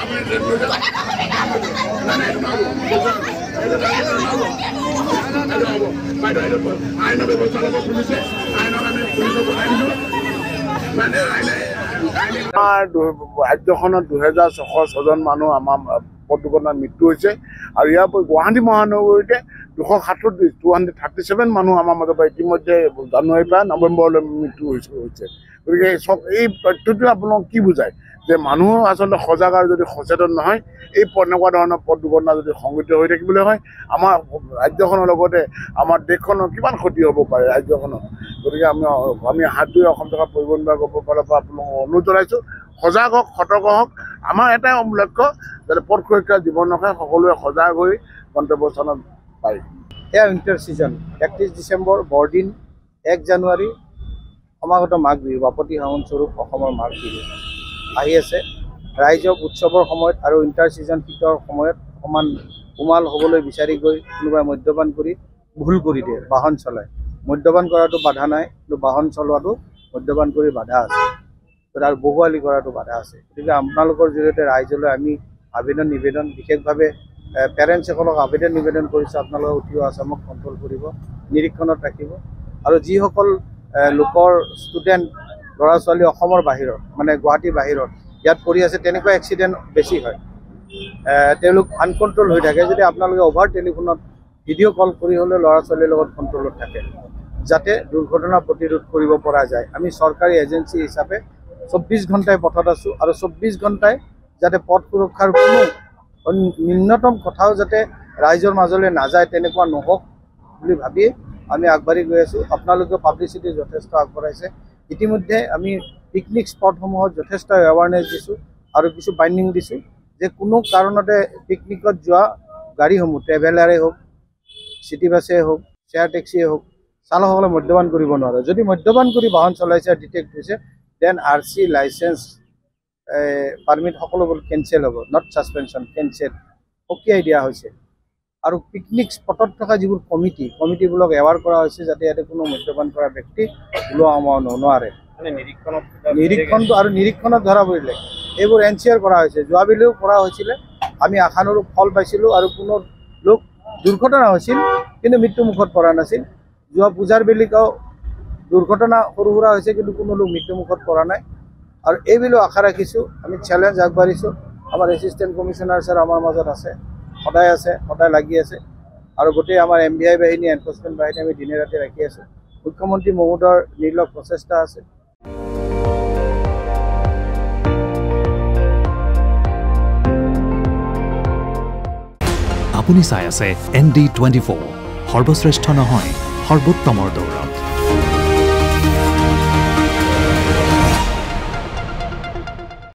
ৰাজ্যখনত 2606জন মানুহ আমাৰ পথ দুৰ্ঘটনাত মৃত্যু হৈছে আৰু ইয়াৰ উপৰি গুৱাহাটী মহানগৰীতে 237 মানুহ আমাৰ মাজৰ পৰা ইতিমধ্যে জানুৱাৰীৰ পৰা নৱেম্বৰলৈ মৃত্যু হৈছে। গতিকে এই তথ্যটোৱে আপোনাক কি বুজায় যে মানুহ আচলতে সজাগ আৰু যদি সচেতন নহয় এই এনেকুৱা ধৰণৰ পথ দুৰ্ঘটনা যদি সংঘটিত হৈ থাকিবলৈ হয় আমাৰ ৰাজ্যখনৰ লগতে আমাৰ দেশখনৰ কিমান ক্ষতি হ'ব পাৰে ৰাজ্যখনৰ। গতিকে আমি হাত ধুই অসম চৰকাৰ পৰিবহণ বিভাগৰ ফালৰ পৰা আপোনাক অনুৰোধ জনাইছোঁ সজাগ হওক সতৰ্ক হওক। আমাৰ এটাই লক্ষ্য যাতে পথ সুৰক্ষা জীৱন ৰক্ষা সকলোৱে সজাগ হৈ গন্তব্যস্থানত পায়। এয়া উইণ্টাৰ ছিজন 31 ডিচেম্বৰ বৰদিন 1 জানুৱাৰী সমাগত মাঘ বিহু বাপতি সাহোন স্বৰূপ অসমৰ মাঘ বিহু আহি আছে। ৰাইজক উৎসৱৰ সময়ত আৰু উইণ্টাৰ ছিজন শীতৰ সময়ত অকণমান উমাল হ'বলৈ বিচাৰি গৈ কোনোবাই মদ্যপান কৰি ভুল কৰি দিয়ে, বাহন চলায়। মদ্যপান কৰাটো বাধা নাই, কিন্তু বাহন চলোৱাটো মদ্যপান কৰি বাধা আছে আৰু বহুৱালি কৰাটো বাধা আছে। গতিকে আপোনালোকৰ জৰিয়তে ৰাইজলৈ আমি আবেদন নিবেদন বিশেষভাৱে পেৰেণ্টছসকলক আবেদন নিবেদন কৰিছোঁ আপোনালোকে উঠি অহা আছামক কণ্ট্ৰল কৰিব, নিৰীক্ষণত ৰাখিব আৰু যিসকল লোকৰ ষ্টুডেণ্ট ল'ৰা ছোৱালী অসমৰ বাহিৰত মানে গুৱাহাটীৰ বাহিৰত ইয়াত পঢ়ি আছে তেনেকুৱা এক্সিডেণ্ট বেছি হয়। তেওঁলোক আনকণ্ট্ৰল হৈ থাকে। যদি আপোনালোকে অভাৰ টেলিফোনত ভিডিঅ' কল কৰি হ'লেও ল'ৰা ছোৱালীৰ লগত কণ্ট্ৰলত থাকে যাতে দুৰ্ঘটনা প্ৰতিৰোধ কৰিব পৰা যায়। আমি চৰকাৰী এজেঞ্চি হিচাপে 24 ঘণ্টাই পথত আছোঁ আৰু 24 ঘণ্টাই যাতে পথ সুৰক্ষাৰ কোনো ন্যূনতম কথাও যাতে ৰাইজৰ মাজলৈ নাযায় তেনেকুৱা নহওক বুলি ভাবি আমি আগবাঢ়ি গৈ আছোঁ। আপোনালোকে পাব্লিচিটি যথেষ্ট আগবঢ়াইছে। ইতিমধ্যে আমি পিকনিক স্পটসমূহত যথেষ্ট এৱাৰনেছ দিছোঁ আৰু কিছু বাইণ্ডিং দিছোঁ যে কোনো কাৰণতে পিকনিকত যোৱা গাড়ীসমূহ ট্ৰেভেলাৰে হওক, চিটি বাছেই হওক, শ্বেয়াৰ টেক্সিয়ে হওক, চালকসকলে মদ্যপান কৰিব নোৱাৰে। যদি মদ্যপান কৰি বাহন চলাইছে ডিটেক্ট হৈছে দেন RC লাইচেঞ্চ পাৰ্মিট সকলোবোৰ কেঞ্চেল হ'ব, নট ছাছপেনশ্যন, কেঞ্চেল সকীয়াই দিয়া হৈছে। আৰু পিকনিক স্পটত থকা যিবোৰ কমিটিবোৰক এৱাৰ কৰা হৈছে যাতে ইয়াতে কোনো মদ্যপান কৰা ব্যক্তি ওলোৱা সোমাব নোৱাৰে। নিৰীক্ষণত ধৰা পৰিলে এইবোৰ এনচিয়াৰ কৰা হৈছে। যোৱাবেলিও কৰা হৈছিলে, আমি আশানুৰূপ ফল পাইছিলোঁ আৰু কোনো লোক দুৰ্ঘটনা হৈছিল কিন্তু মৃত্যুমুখত পৰা নাছিল। যোৱা পূজাৰ বেলিকাও দুৰ্ঘটনা সৰু সুৰা হৈছে কিন্তু কোনো লোক মৃত্যুমুখত পৰা নাই। আৰু এইবিলো আশা ৰাখিছোঁ, আমি চেলেঞ্জ আগবাঢ়িছোঁ। আমাৰ এছিষ্টেণ্ট কমিশ্যনাৰ ছাৰ আমাৰ মাজত আছে, সদায় লাগি আছে আৰু গোটেই আমাৰ MVI বাহিনী, এনফৰ্চমেণ্ট বাহিনী আমি দিনে ৰাতি ৰাখি আছোঁ। মুখ্যমন্ত্ৰী মহোদয়ৰ নিৰ্লগ প্ৰচেষ্টা আছে। আপুনি চাই আছে ND24, সৰ্বশ্ৰেষ্ঠ নহয় সৰ্বোত্তমৰ দৌৰ।